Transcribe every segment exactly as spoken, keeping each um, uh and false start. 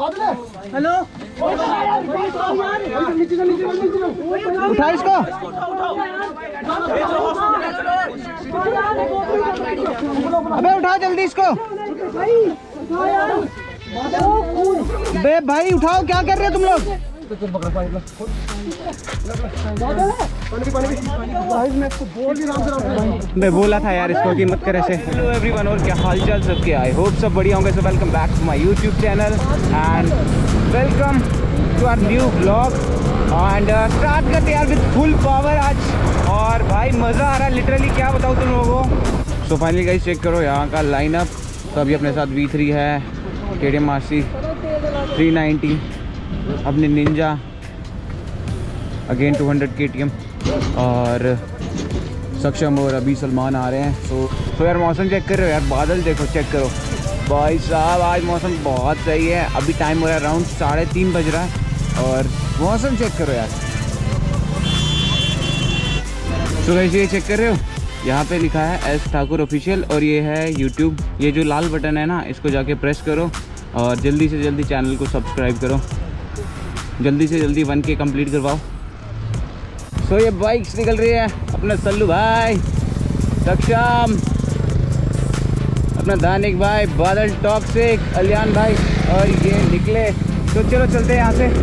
Hello, उठा इसको। अबे उठा जल्दी इसको। बे भाई उठाओ, क्या कर रहे हो तुम लोग? मैं बोला था यार इसको कि मत कर ऐसे। हेलो एवरीवन, और क्या हालचाल सबके? आई होप सब बढ़िया होंगे। So welcome back to my YouTube channel and welcome to our new blog. And start करते यार विद फुल पावर आज। और भाई मज़ा आ रहा है लिटरली, क्या बताऊँ तुम लोगों को। सो फाइनली गाइस चेक करो यहाँ का लाइनअप। तो अभी अपने साथ वी थ्री है, K T M R C three ninety, अपने Ninja again two hundred K T M, और सक्षम और अभी सलमान आ रहे हैं। सो तो यार मौसम चेक कर रहे हो यार, बादल देखो, चेक करो भाई साहब, आज मौसम बहुत सही है। अभी टाइम हो रहा है अराउंड साढ़े तीन बज रहा है और मौसम चेक करो यार। तो गाइस ये चेक कर रहे हो, यहाँ पे लिखा है एस ठाकुर ऑफिशियल, और ये है यूट्यूब। ये जो लाल बटन है ना, इसको जाके प्रेस करो और जल्दी से जल्दी चैनल को सब्सक्राइब करो, जल्दी से जल्दी वन के कंप्लीट करवाओ। सो ये बाइक्स निकल रही है, अपना सल्लू भाई, सक्षम, अपना दानिक भाई, बादल टॉक्सिक, अलियान भाई, और ये निकले। तो चलो चलते हैं यहाँ से।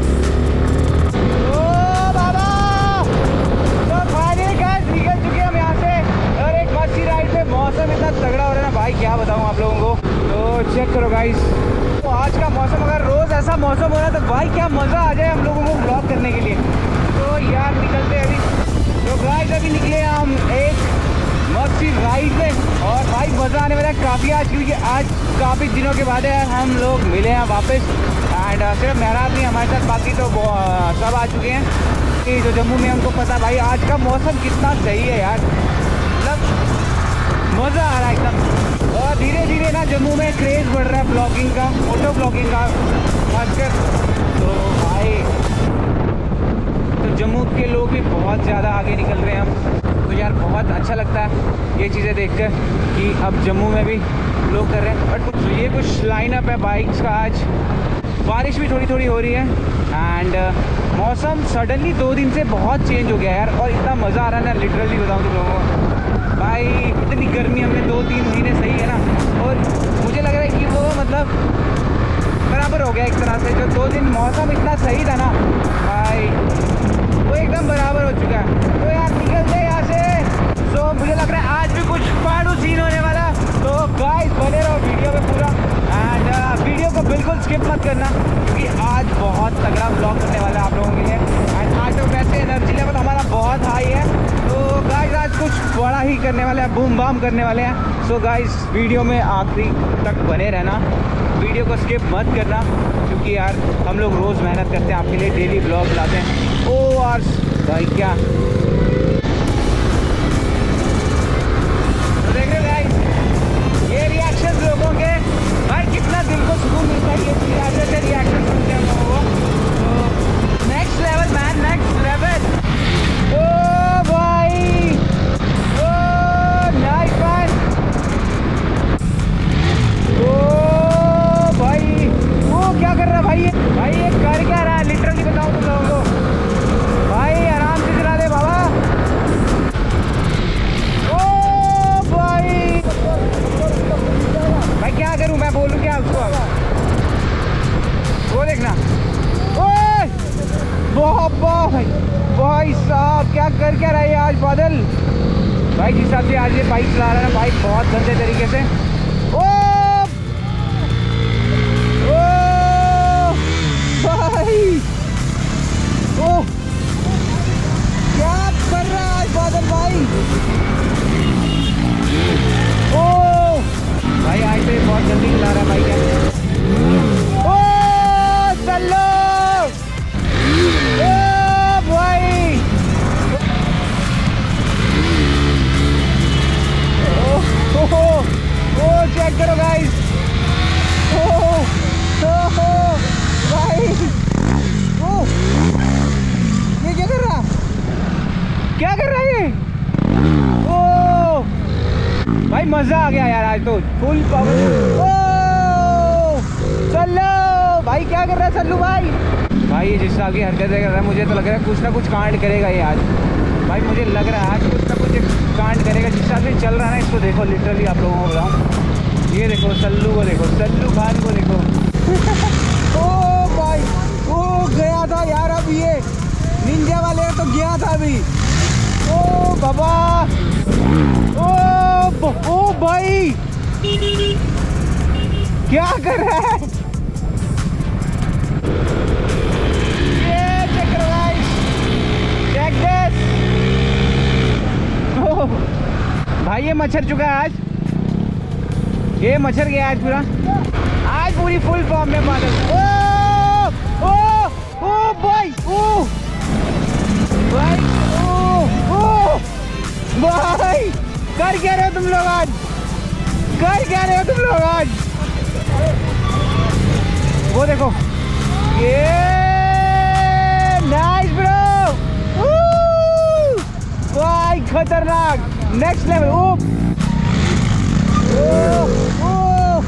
ओ बाबा, तो फाइनली गाइस निकल चुके हम यहाँ से, और एक मस्ती राइड पे। मौसम इतना तगड़ा हो रहा है ना भाई, क्या बताऊँ आप लोगों को। तो चेक करो गाइस, तो आज का मौसम, अगर रोज़ ऐसा मौसम हो रहा तो भाई क्या मज़ा आ जाए हम लोगों को ब्लॉग करने के लिए। तो यार निकलते अभी। तो गाइस अभी निकले हम एक मस्ती राइड पे, और भाई मज़ा आने वाला है काफ़ी आज, क्योंकि आज काफ़ी दिनों के बाद यार हम लोग मिले हैं वापस। एंड सिर्फ मेहराब नहीं हमारे साथ, बाकी तो सब आ चुके हैं। जो जम्मू में हमको पता भाई आज का मौसम कितना सही है यार, मतलब मज़ा आ रहा है एकदम। और धीरे धीरे ना जम्मू में क्रेज़ बढ़ रहा है ब्लॉगिंग का, फोटो ब्लॉगिंग का खासकर। तो भाई तो जम्मू के लोग भी बहुत ज़्यादा आगे निकल रहे हैं हम। तो यार बहुत अच्छा लगता है ये चीज़ें देखकर कि अब जम्मू में भी लोग कर रहे हैं। बट तो ये कुछ लाइनअप है बाइक्स का आज। बारिश भी थोड़ी थोड़ी हो रही है एंड uh, मौसम सडनली दो दिन से बहुत चेंज हो गया यार, और इतना मज़ा आ रहा है ना लिटरली बताऊँ तो लोगों को। भाई इतनी गर्मी हमने दो तीन महीने सही है ना, और मुझे लग रहा है कि वो मतलब बराबर हो गया एक तरह से। जो दो दिन मौसम इतना सही था ना भाई, वो एकदम बराबर हो चुका है। तो यार निकलते हैं यहाँ से। सो मुझे लग रहा है आज भी कुछ फाड़ू सीन होने वाला। तो गाइस बने रहो वीडियो में पूरा, एंड uh, वीडियो को बिल्कुल स्किप मत करना, क्योंकि आज बहुत तगड़ा ब्लॉग करने वाला है आप लोगों के लिए। एंड आज तो वैसे एनर्जी लेवल हमारा बहुत हाई है। तो गाइस आज कुछ बड़ा ही करने वाले हैं, बूम बाम करने वाले हैं। सो गाइस वीडियो में आखिरी तक बने रहना, वीडियो को स्किप मत करना, क्योंकि यार हम लोग रोज़ मेहनत करते हैं आपके लिए, डेली ब्लॉग लाते हैं। ओ यार भाई क्या देख रहे गाइस, ये रिएक्शन लोगों के भाई कितना दिल को सुकून मिलता है ये ऐसे रिएक्शन सुनते हैं हम लोगों को। तो next level man, next level. ओ भाई, ओ नाइस मैन, ओ भाई वो क्या कर रहा है भाई, ये भाई ये कर क्या रहा है लिटरली बताऊँ तुम लोगों को। भाई आराम से चला दे बाबा। ओ भाई भाई क्या करूं मैं, बोलूं क्या उसको अब? वो देखना, ओए भाई भाई साहब क्या कर क्या रहा है आज बादल। भाई जिस हिसाब से आज ये बाइक चला रहा है ना भाई, बहुत गंदे तरीके से। ओ ओ भाई, ओ क्या कर रहा है आज बादल भाई। ओ भाई आज तो बहुत जल्दी चला रहा है भाई क्या। ओ चलो, ओ भाई, ओ ओ ओ चेक करो गाइस, ओ ओ भाई, ओ ये क्या कर रहा, क्या कर रहा है ये। ओ भाई मज़ा आ गया यार आज तो फुल पावर। ओ चलो भाई भाई क्या कर रहा है सल्लू भाई? भाई ये जिस तरह की हरकतें कर रहा है मुझे तो लग रहा है कुछ ना कुछ कांड करेगा ये आज। भाई मुझे लग रहा है आज कुछ ना कुछ कांड करेगा। जिस तरह से चल रहा है ना इसको देखो, लिटरली आप लोगों को बताऊँ, ये देखो सल्लू को देखो, सल्लू खान को देखो। ओ भाई ओ गया था यार, अब ये निंजा वाले तो गया था अभी। ओ बाबा ओ ओ भाई क्या कर रहा है? ये चेक करो गाइस, चेक दिस। भाई ये मच्छर चुका है आज, ये मच्छर गया आज पूरा, आज पूरी फुल फॉर्म में बादल। ओ ओ ओ भाई ओ भाई ओ ओ भाई कर क्या रहे हो तुम लोग आज? कर क्या रहे हो तुम लोग आज? वो देखो ये नाइस ब्रो, भाई खतरनाक, नेक्स्ट लेवल। ओ ओ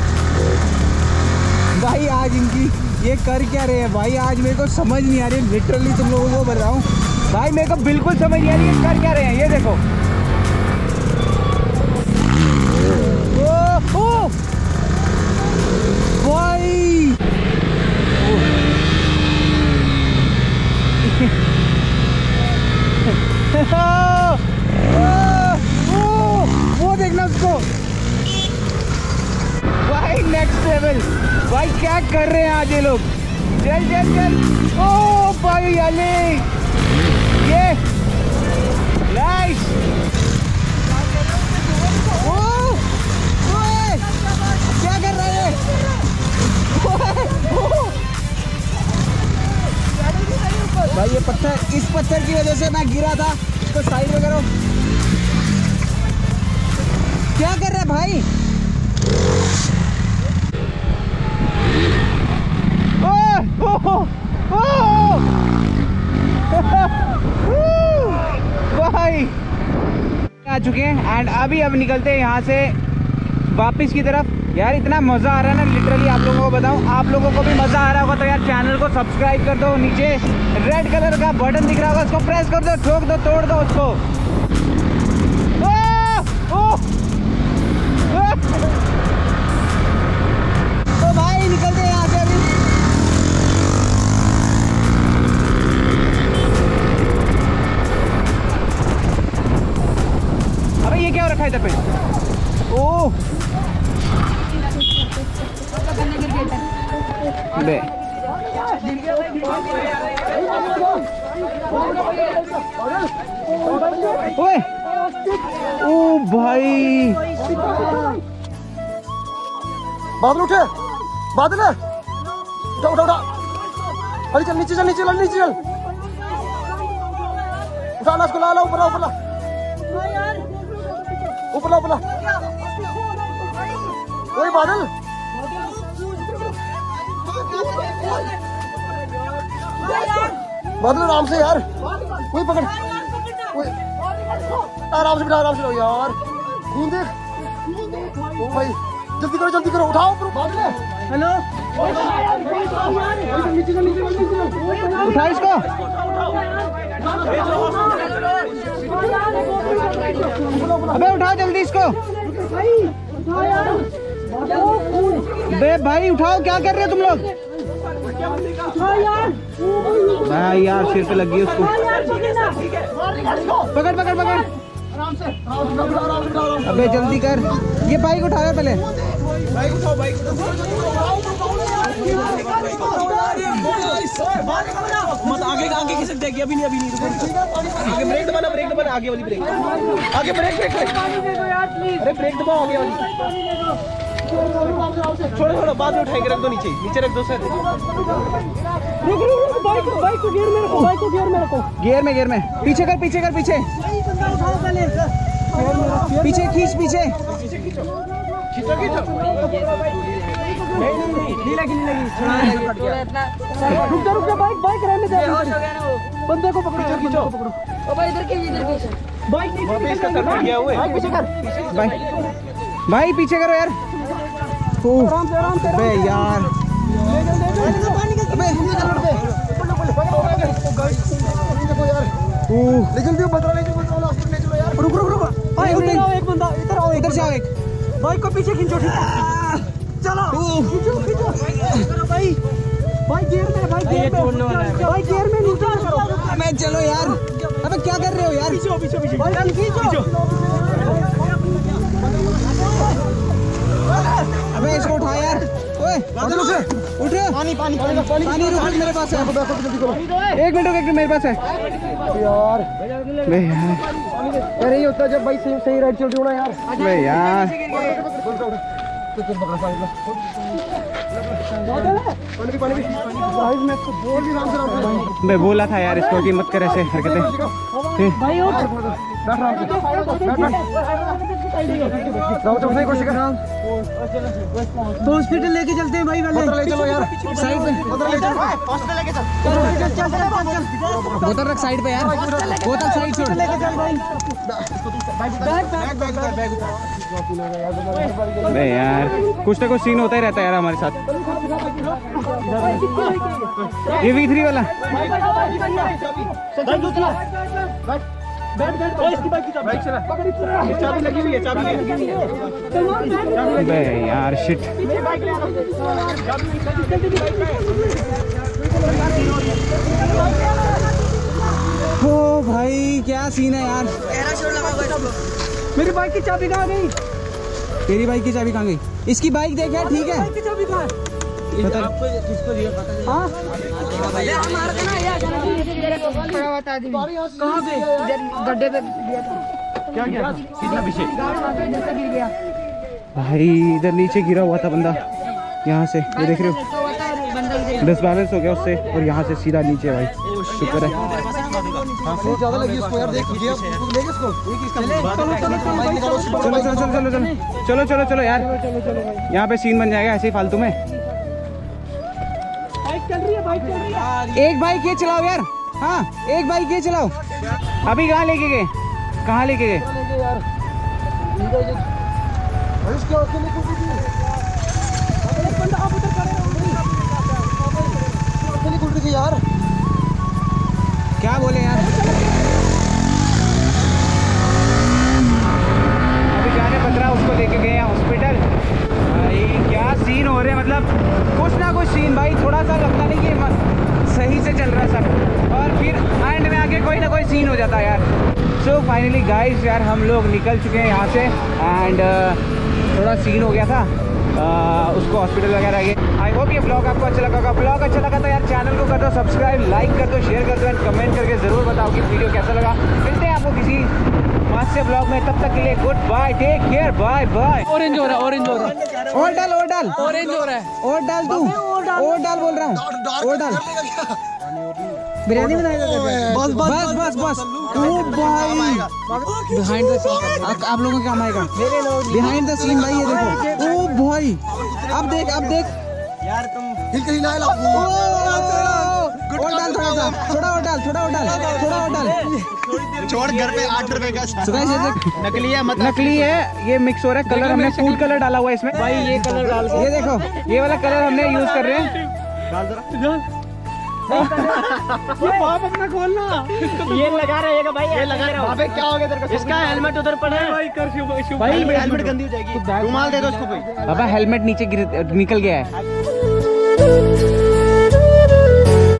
भाई आज इनकी ये कर क्या रहे हैं भाई? आज मेरे को समझ नहीं आ रही, लिटरली तुम लोगों को बताऊं भाई, मेरे को बिल्कुल समझ नहीं आ रही है कर क्या रहे हैं। ये देखो ओ ओ भाई वो देखना उसको भाई, नेक्स्ट लेवल भाई, क्या कर रहे हैं आज ये लोग? चल चल चल। ओ भाई याले ये नाइस। ओ ओए क्या कर रहा है? भाई ये पत्थर, इस पत्थर की वजह से मैं गिरा था, तो साइड में करो। क्या कर रहा है भाई? ओ ओ ओ भाई आ चुके हैं एंड अभी अब निकलते हैं यहाँ से वापस की तरफ। यार इतना मज़ा आ रहा है ना, लिटरली आप लोगों को बताऊं, आप लोगों को भी मज़ा आ रहा होगा तो यार चैनल को सब्सक्राइब कर दो। नीचे रेड कलर का बटन दिख रहा होगा, उसको प्रेस कर दो, ठोक दो, तोड़ दो उसको। ओ, ओ, ओ, तो भाई निकलते हैं यहाँ से अभी। अबे ये क्या हो रखा है इधर पे? ओह बे ओए ओ भाई बादल उठे, बादल है, उठा उठा उठा, अरे चल नीचे चल, नीचे चल, नीचे चल, उठा ला उसको, ला ला ऊपर ला, ऊपर ला, ऊपर ला, ऊपर ला, वही बादल, बादल आराम से यार, वही पकड़, आराम से बिठा, आराम से लो यार, खून देख, ओ भाई जल्दी करो, जल्दी करो, उठाओ बादल। हेलो नीचे चल, नीचे चल, उठा इसको। अबे उठाओ जल्दी इसको। बे भाई उठाओ, क्या कर रहे हो तुम लोग? भाई यार सिर पे लग गई उसको। पकड़ पकड़ पकड़, अबे जल्दी कर, ये बाइक उठाओ पहले। बाइक उठाओ, बाइक मत आगे आगे किसे देखिए, अभी नहीं, अभी नहीं, आगे ब्रेक दबाना, ब्रेक दबाना, आगे वाली ब्रेक, आगे ब्रेक ब्रेक, अरे ब्रेक दबाओ आगे वाली। छोड़ो छोड़ो, बाद में उठाएंगे, रख दो नीचे, नीचे रख दो सर। रुक रुक रुक, बाइक बाइक को गियर में रखो, बाइक को गियर में रखो, गियर में, गियर में, पीछे कर, पीछे कर, पीछे पीछे खींच, पीछे खींचो खींचो, नहीं लगी, नहीं लगी, रुक जा रुक जा, बाइक बाइक रहने दे, बंदे को पकड़ो, खींचो पकड़ो, इधर के इधर के बाइक नीचे इसका सर फट गया हुआ है, बाइक पीछे कर, भाई भाई पीछे करो यार। आराम से, आराम से, बे यार जल्दी बता ले चलो यार। रुक रुक रुक भाई, इधर आओ एक बंदा, इधर आओ, इधर से आओ एक। बाइक को पीछे खींचो, ठीक है? चलो खींचो खींचो करो भाई। भाई गियर में, भाई गियर में, भाई गियर में नीचे करो। मैं चलो यार, अबे क्या कर रहे हो यार? पीछे पीछे पीछे भाई, खींचो। अबे इसको उठा यार। ओए उठ, पानी पानी पानी पानी रुक, मेरे पास है। एक मिनट एक मिनट मेरे पास है यार। मैं यार अरे ये होता जब भाई सही सही राइड चल रही हो ना यार। मैं यार मैं बोला था यार इसको कि मत कर ऐसे हरकतें। तो हॉस्पिटल लेके चलते हैं भाई, वाले ले चलो यार साइड पे। बोतल रख साइड पे यार, बोतल साइड छोड़ लेके चल भाई। बे यार कुछ ना कुछ सीन होता ही रहता है यार हमारे साथ। ये वी थ्री वाला चाबी लगी हुई है, चाबी लगी हुई है। बे यार शिट। ओ भाई क्या सीन है यार। मेरी बाइक की चाबी कहाँ गई? तेरी बाइक की चाबी कहाँ गई? इसकी बाइक देख यार, ठीक है? की चाबी कहाँ है? आपको किसको दिया पता है? हाँ कहाँ पे? गड्ढे पे दिया था। क्या क्या कितना पीछे गिर गया भाई? इधर नीचे गिरा हुआ था बंदा, यहाँ से ये देख रहे हो, डिसबैलेंस हो गया उससे और यहाँ से सीधा नीचे भाई। शुक्र है ज्यादा लगी उसको यार। देख चलो चलो चलो चलो चलो चलो चलो यार, यहाँ पे सीन बन जाएगा ऐसे ही फालतू में। चल रही है बाइक, चल रही है। एक बाइक ये चलाओ यार। हाँ एक बाइक ये चलाओ। अभी कहाँ लेके गए? कहाँ लेके गए? यार क्या बोले यार? अभी जाने पंद्रह उसको लेके गए हैं हॉस्पिटल। भाई क्या सीन हो रहे हैं, मतलब कुछ ना कुछ सीन भाई। थोड़ा सा लगता नहीं कि सही से चल रहा है सब और फिर एंड में आके कोई ना कोई सीन हो जाता है यार। सो फाइनली गाइस यार हम लोग निकल चुके हैं यहाँ से एंड uh, थोड़ा सीन हो गया था uh, उसको हॉस्पिटल वगैरह गए। आई होप ये ब्लॉग आपको अच्छा लगा होगा। ब्लॉग अच्छा लगा तो यार चैनल को कर दो सब्सक्राइब, लाइक कर दो, शेयर कर दो एंड कमेंट करके ज़रूर बताओ कि वीडियो कैसा लगा। मिलते हैं आपको किसी मस्त से ब्लॉग में, तब तक के लिए good bye, take care, bye bye. Orange हो रहा है, ऑरेंज हो रहा है, और डाल और डाल ऑरेंज हो रहा है, और डाल तू, और डाल बोल रहा हूँ, और डाल। बिरयानी बनाएगा बस बस बस बस। ओ भाई बिहाइंड द सीन आप लोगों के काम आएगा। बिहाइंड द सीन भाई ये देखो। ओ भाई अब देख अब देख यार, तुम हिल के हिला ला। और डाल थोड़ा सा, थोड़ा और डाल, थोड़ा और डाल, थोड़ा और डाल। छोड़ घर पे आठ रुपए का नकली है, मतलब नकली है। ये मिक्स हो रहा है कलर, हमने फूड कलर डाला हुआ है इसमें भाई। ये कलर डाल, ये देखो ये वाला कलर हमने यूज कर रहे हैं। डाल जरा बाप अपना खोलना। ये लगा रहे हैं भाई, ये लगा रहे हो क्या हो गया तेरे को? इसका हेलमेट उधर पड़ा है भाई, कर भाई हेलमेट गंदी हो जाएगी। रुमाल दे दो उसको भाई। बाबा हेलमेट नीचे गिर निकल गया है।